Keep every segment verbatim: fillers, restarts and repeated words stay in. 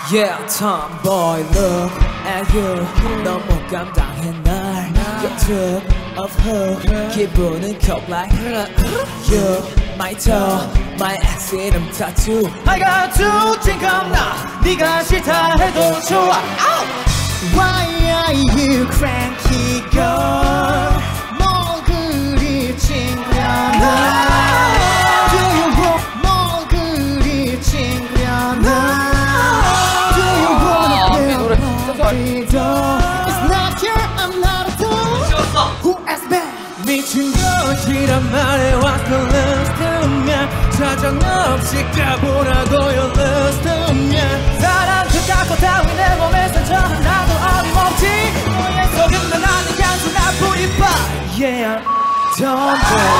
Yeah, tomboy, look at you. 너무 감당해 날. You took of her. 기분은 cold like you. My toe, my accident tattoo. I got to think I'm not. 네가 싫다 해도 좋아. Why are you cranky girl? 뭘 그리 찡그려나? Do you want 뭘 그리 찡그려나? Do you wanna feel It's not here, I'm not a fool. Who asked me? 미친 것이란 말에 what's the last of me? 사정 없이 까보라고 your last of me. 사랑 그 갖고 따위 내 몸에 상처 하나도 어림없지. 너의 속은 난 아니 단순한 뿌리빠. Yeah, tomboy.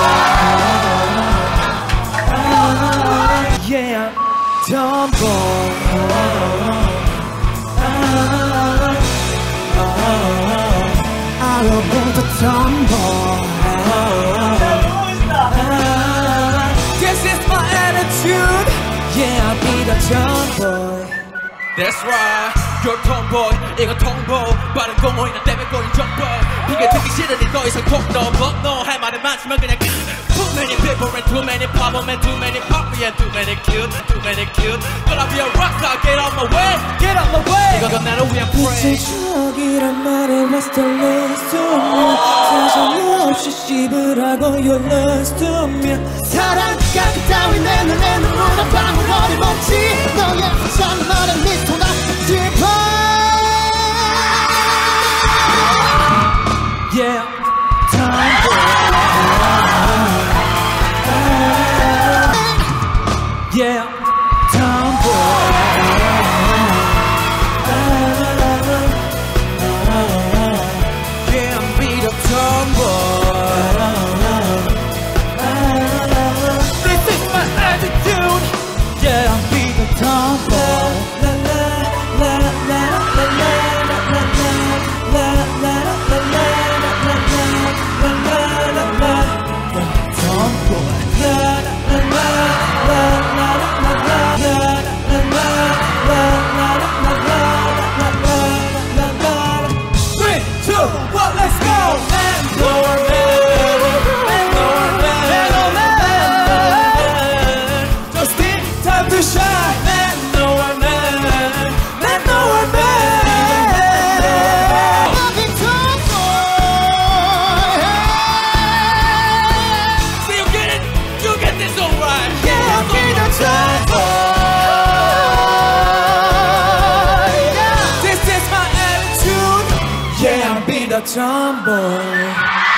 Yeah, tomboy. I love the tomboy. This is my attitude. Yeah, I'll be the tomboy. That's right, you're tomboy. 이건 통보. 빠른 공허이나 때문에 꼬인 정보. 비교 듣기 싫으니 더 이상 톡 넘어. 너 할 말은 많지만 그냥 Too many people and too many problems and too many poppy and too many cute, too many cute. Gonna be a rockstar, get on my way, get on my way. 이건 나를 위한 pray. 추억이란 말에 what's the last of me? 사정 없이 씹으라고 your last of me. 사랑 가득 따윈 내 눈에 눈물 한 방울 어림없지. 너의 화장 너의 미소가 짚어. Yeah, tomboy. Yeah, tomboy. Yeah, I'm beat up tomboy. This is my attitude. Yeah, I'm beat up tomboy. La la la la la la la la la la la la la la tomboy. La la la la la la la la. Three, two, one, let's go. And Norman, and Norman, and Norman. Just think time to shine. And Norman, and Norman. Loving tomboy. So you get it, you get this alright. Yeah, I'll be the tomboy. Yeah, I'll be the tomboy.